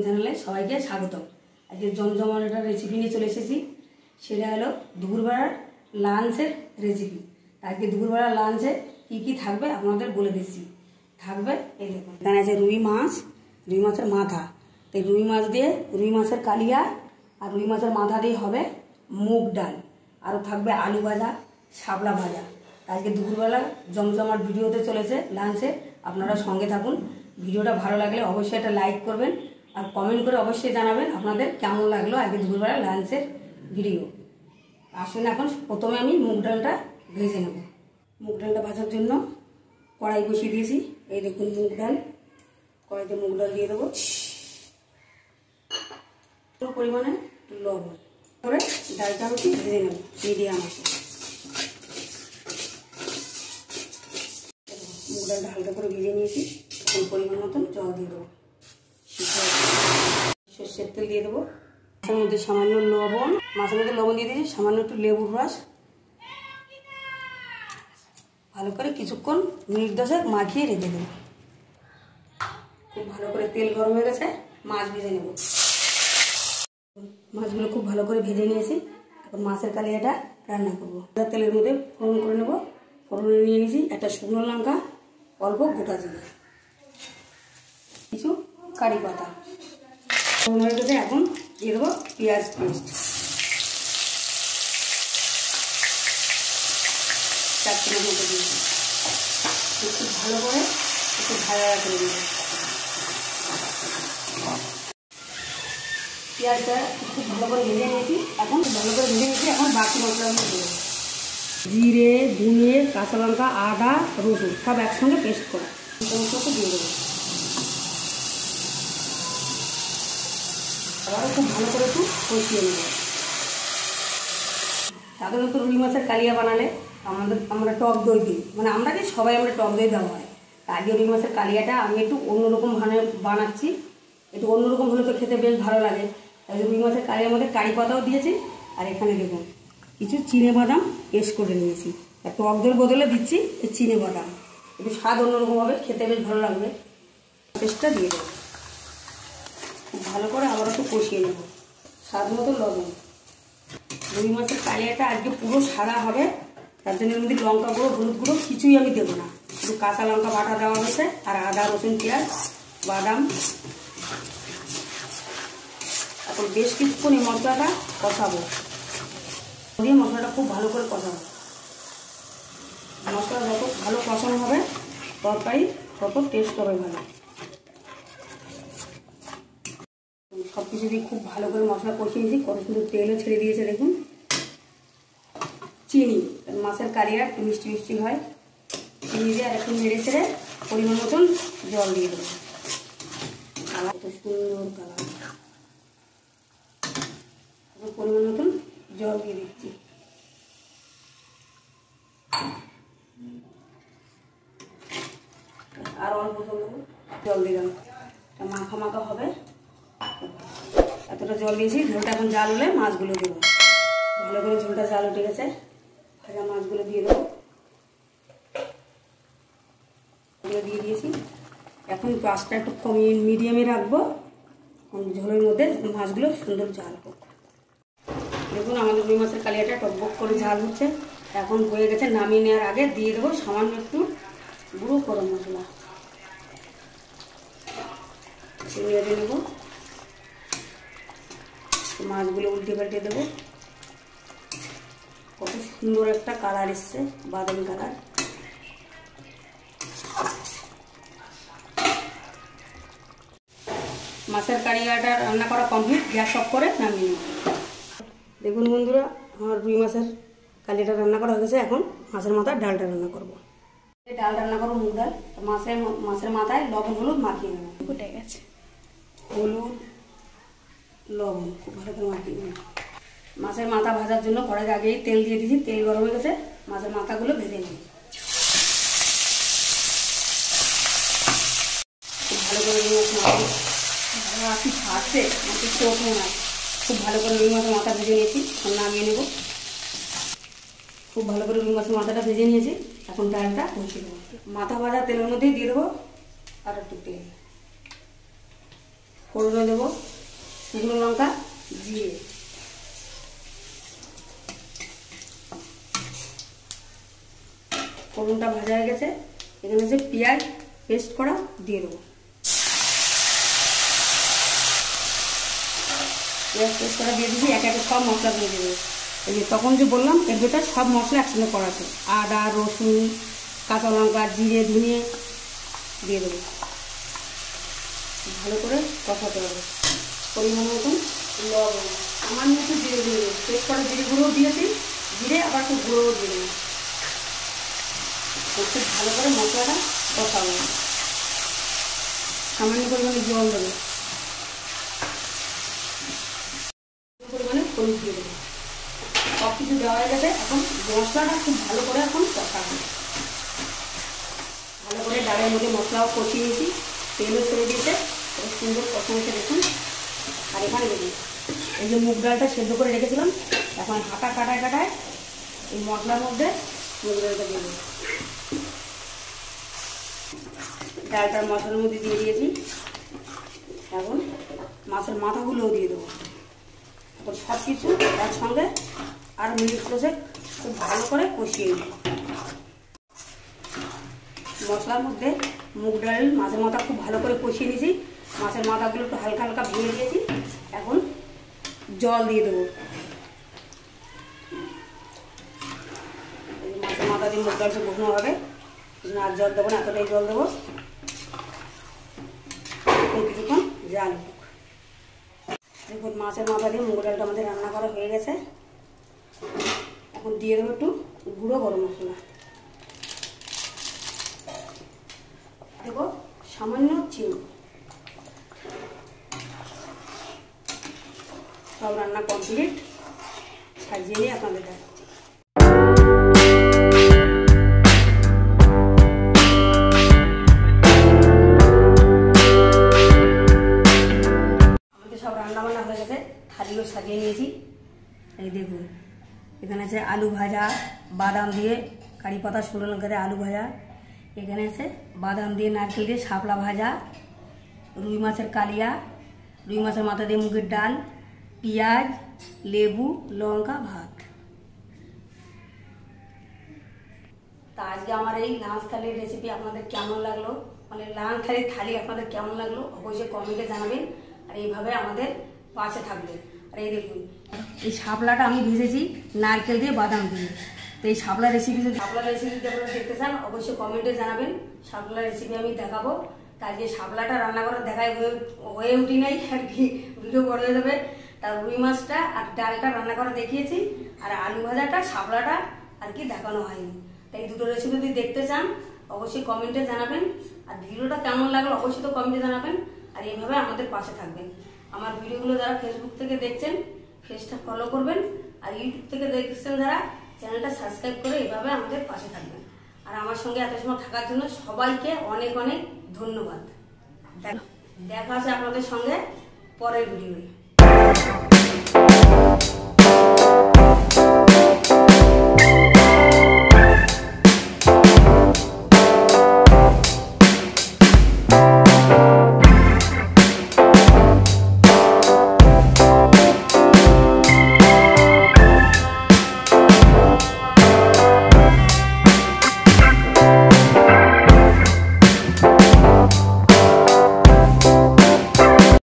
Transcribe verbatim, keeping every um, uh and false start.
চ্যানেলে সবাইকে স্বাগতম। আজকে জমজমার একটা রেসিপি নিয়ে চলে এসেছি। সেটা হলো দুপুরবেলার লাঞ্চের রেসিপি। আজকে দুপুরবেলার লাঞ্চে কী কী থাকবে আপনাদের বলে দিচ্ছি। থাকবে এই দেখুন, এখানে আছে রুই মাছ, রুই মাছের মাথা। তো রুই মাছ দিয়ে রুই মাছের কালিয়া আর রুই মাছের মাথা দিয়ে হবে মুগ ডাল। আরও থাকবে আলু ভাজা, শাপলা ভাজা। আজকে দুপুরবেলা জমজমার ভিডিওতে চলেছে লাঞ্চে, আপনারা সঙ্গে থাকুন। ভিডিওটা ভালো লাগলে অবশ্যই একটা লাইক করবেন আর কমেন্ট করে অবশ্যই জানাবেন আপনাদের কেমন লাগলো আজকে দুপুরবেলা লাঞ্চের ভিডিও। আসুন এখন প্রথমে আমি মুগ ডালটা ভেজে নেব। মুগ ডালটা ভাজার জন্য কড়াই বসিয়ে দিয়েছি। এই দেখুন মুগ ডাল, কড়াইতে মুগ ডাল দিয়ে দেবো। একটু পরিমাণে লবণ করে ডালটা আমি ভেজে নেব মিডিয়াম আছে। মুগ ডালটা হালকা করে ভেজে নিয়েছি। এখন পরিমাণ মতন জল দিয়ে দেবো। সর্ষের তেল দিয়ে দেবো। মাছের মধ্যে সামান্য লবণ, মাছের মধ্যে লবণ দিয়ে দিয়েছি, সামান্য একটু লেবুর রস। ভালো করে কিছুক্ষণ মিনিট দশেক মাখিয়ে রেখে দেবো। খুব ভালো করে তেল গরম হয়ে গেছে, মাছ ভেজে নেব। মাছগুলো খুব ভালো করে ভেজে নিয়েছি। এখন মাছের কালিয়াটা রান্না করবো। তেলের মধ্যে ফোড়ন করে নেব। ফোড়নে নিয়ে নিয়েছি একটা শুকনো লঙ্কা, অল্প গোটা জিরে, কিছু কারি পাতা। ফোড়ন হয়ে গেছে, এখন দিয়ে দেবো পেঁয়াজ পেস্ট চার চামচ মতো দিয়েছি। খুব ভালো করে একটু ভাজা করে দেবো। পেঁয়াজটা খুব ভালো করে ভেজে নিয়েছি। এখন ভালো করে ভেজে নিয়েছি। এখন বাকি মশলাগুলো দেবো। জিরে, ধনে, কাঁচা লঙ্কা, আদা, রসুন সব একসঙ্গে পেস্ট করা মশলাটা দিয়ে দেবো। আবারও খুব ভালো করে একটু কষিয়ে নেব। সাধারণত রুই মাছের কালিয়া বানালে আমাদের আমরা টক দই দিই, মানে আমরা কি সবাই আমরা টক দই দেওয়া হয়। আজকে রুই মাছের কালিয়াটা আমি একটু অন্যরকম ভাবে বানাচ্ছি। একটু অন্যরকম হলে তো খেতে বেশ ভালো লাগে। তাই রুই মাছের কালিয়ার মধ্যে কারি পাতাও দিয়েছি। আর এখানে দেখুন কিছু চিনে বাদাম পেস্ট করে নিয়েছি। আর টক দইয়ের বদলে দিচ্ছি এই চিনে বাদাম। একটু স্বাদ অন্যরকম হবে, খেতে বেশ ভালো লাগবে। পেস্টটা দিয়ে দেবো। খুব ভালো করে আবার একটু কষিয়ে নেব। স্বাদ মতো লবণ। রুই মাছের কালিয়াটা আজকে পুরো সাদা হবে, তার জন্য এর মধ্যে লঙ্কা গুঁড়ো, হলুদ গুঁড়ো কিছুই আমি দেবো না। শুধু কাঁচা লঙ্কা বাটা দেওয়া হয়েছে আর আদা, রসুন, পেঁয়াজ, বাদাম। এখন বেশ কিছুক্ষণ এই মশলাটা কষাবো। দিয়ে মশলাটা খুব ভালো করে কষাবো। মশলা যত ভালো কষানো হবে তরকারি তত টেস্ট হবে ভালো। সব কিছু দিয়ে খুব ভালো করে মশলা কষিয়েছি। কত সুন্দর তেলও ছেড়ে দিয়েছে দেখুন। চিনি, মাছের কালিয়া একটু মিষ্টি মিষ্টি হয়। চিনি দিয়ে আর একটু নেড়ে ছেড়ে পরিমাণ মতন জল দিয়ে দেবো। কালার কত সুন্দর কালার। পরিমাণ মতন জল দিয়ে দিচ্ছি। আর অল্প জল দিলাম, মাখা মাখা হবে। এতটা জল দিয়েছি। ঝোলটা এখন জাল হলে মাছগুলো দেবো। ভালো করে ঝোলটা জাল উঠে গেছে, ভাজা মাছগুলো দিয়ে দেবো। দিয়ে দিয়েছি। এখন গ্যাসটা একটু কমিয়ে মিডিয়ামে রাখবো। ঝোলের মধ্যে মাছগুলো সুন্দর জাল হোক। দেখুন আমাদের রুই মাছের কালিয়াটা টকবক করে ঝাল হচ্ছে। এখন হয়ে গেছে। নামিয়ে নেওয়ার আগে দিয়ে দেবো সামান্য একটু গুঁড়ো গরম মশলা। নেড়ে নেব। মাছগুলো উল্টে পাল্টে দেবো। কত সুন্দর একটা কালার এসছে, বাদামি কালার। মাছের কালিয়াটা রান্না করা কমপ্লিট। গ্যাস অফ করে নামিয়ে নেব। দেখুন বন্ধুরা, আমার রুই মাছের কালিয়াটা রান্না করা হয়ে গেছে। এখন মাছের মাথায় ডালটা রান্না করব। ডাল রান্না করবো মুগ ডাল। মাছের মাছের মাথায় লবণ হলুদ মাখিয়ে নেব। ফুটে গেছে। হলুদ লবণ খুব ভালো করে মাখিয়ে নেব। মাছের মাথা ভাজার জন্য কড়াইতে আগেই তেল দিয়ে দিয়েছি। তেল গরম হয়ে গেছে, মাছের মাথাগুলো ভেজে নিই। খুব ভালো করে রুই মাছ মাছ ছাড়ছে মাছের চোখ না। খুব ভালো করে রুই মাছের মাথা ভেজে নিয়েছি। এখন নামিয়ে নেব। খুব ভালো করে রুই মাছের মাথাটা ভেজে নিয়েছি। এখন ডালটা বসিয়ে দেবো। মাথা ভাজা তেলের মধ্যেই দিয়ে দেবো আর একটু তেল। ফোড়নে দেবো শুকনো লঙ্কা, জিরে। ফোড়নটা ভাজা হয়ে গেছে, এখানে যে পেঁয়াজ পেস্ট করা দিয়ে দেবো। পেঁয়াজ পেস্ট করা দিয়ে দিচ্ছি, একে একে সব মশলা দিয়ে দেবো। এই যে তখন যে বললাম এর ভেতর সব মশলা একসঙ্গে করা আছে, আদা, রসুন, কাঁচা লঙ্কা, জিরে, ধনিয়া দিয়ে দেবো। ভালো করে কষাতে হবে। পরিমাণ মতন লবণ, আমার মতো জিরে দিয়ে দেবো। পেস্ট করা জিরে গুঁড়ো দিয়েছি, জিরে আবার একটু গুঁড়ো দিয়ে দেবো। খুব ভালো করে মশলাটা কষাবো। সামান্য পরিমাণে জল দেবো, পরিমাণে হলুদ দিয়ে দেবো। সব কিছু দেওয়া হয়ে গেছে, এখন মশলাটা খুব ভালো করে এখন কষাবো। ভালো করে ডালের মধ্যে মশলাও কষিয়ে নিয়েছি, তেলও ছেড়ে দিয়েছে, খুব সুন্দর কষানোতে দেখুন। আর এখানে দেখুন এই যে মুগ ডালটা সেদ্ধ করে রেখেছিলাম, এখন হাতা কাটায় কাটায় এই মশলার মধ্যে মুগ ডালটা দিয়ে দেবো। ডালটার মশলার মধ্যে দিয়ে দিয়েছি, এখন মাছের মাথাগুলোও দিয়ে দেবো। এখন সব কিছু একসঙ্গে আর মিনিট কষে খুব ভালো করে কষিয়ে নেব। মশলার মধ্যে মুগ ডাল, মাছের মাথা খুব ভালো করে কষিয়ে নিয়েছি। মাছের মাথাগুলো একটু হালকা হালকা ভেঙে দিয়েছি, এখন জল দিয়ে দেবো। মাছের মাথা দিয়ে মুগ ডালটা কষানো হবে, আর জল দেবো না, এতটাই জল দেবো। কিছুক্ষণ জাল হোক। দেখুন মাছের মাথা দিয়ে মুগ ডালটা আমাদের রান্না করা হয়ে গেছে। এখন দিয়ে দেবো একটু গুঁড়ো গরম মশলা, দেবো সামান্য চিনি। সব রান্না কমপ্লিট, সাজিয়ে নিয়ে আপনাদের দেখাচ্ছি। আমাদের সব রান্না বান্না হয়ে গেছে, থালিও সাজিয়ে নিয়েছি। এই দেখুন এখানে আছে আলু ভাজা, বাদাম দিয়ে কারি পাতা, শুকনো লঙ্কা দিয়ে আলু ভাজা। এখানে আছে বাদাম দিয়ে নারকেল দিয়ে শাপলা ভাজা, রুই মাছের কালিয়া, রুই মাছের মাথা দিয়ে মুগের ডাল, পেঁয়াজ, লেবু, লঙ্কা, ভাত। তা আজকে আমার এই লাঞ্চ থালির রেসিপি আপনাদের কেমন লাগলো, মানে লাঞ্চ থালির থালি আপনাদের কেমন লাগলো অবশ্যই কমেন্টে জানাবেন। আর এইভাবে আমাদের পাশে থাকবেন। আর এই দেখুন এই শাপলাটা আমি ভেজেছি নারকেল দিয়ে, বাদাম দিয়ে। তো এই শাপলা রেসিপি যদি শাপলা রেসিপি যদি আপনারা দেখতে চান অবশ্যই কমেন্টে জানাবেন। শাপলা রেসিপি আমি দেখাবো। তাই যে শাপলাটা রান্না করার দেখায় হয়ে উঠি নাই আর কি, ভিডিও বড় হয়ে যাবে। তার রুই মাছটা আর ডালটা রান্না করা দেখিয়েছি, আর আলু ভাজাটা শাপলাটা আর কি দেখানো হয়নি। তাই দুটো রেসিপি যদি দেখতে চান অবশ্যই কমেন্টে জানাবেন। আর ভিডিওটা কেমন লাগলো অবশ্যই তো কমেন্টে জানাবেন। আর এইভাবে আমাদের পাশে থাকবেন। আমার ভিডিওগুলো যারা ফেসবুক থেকে দেখছেন পেজটা ফলো করবেন, আর ইউটিউব থেকে দেখছেন যারা চ্যানেলটা সাবস্ক্রাইব করে এইভাবে আমাদের পাশে থাকবেন। আর আমার সঙ্গে এত সময় থাকার জন্য সবাইকে অনেক অনেক ধন্যবাদ। দেখা আছে আপনাদের সঙ্গে পরের ভিডিওয়ে।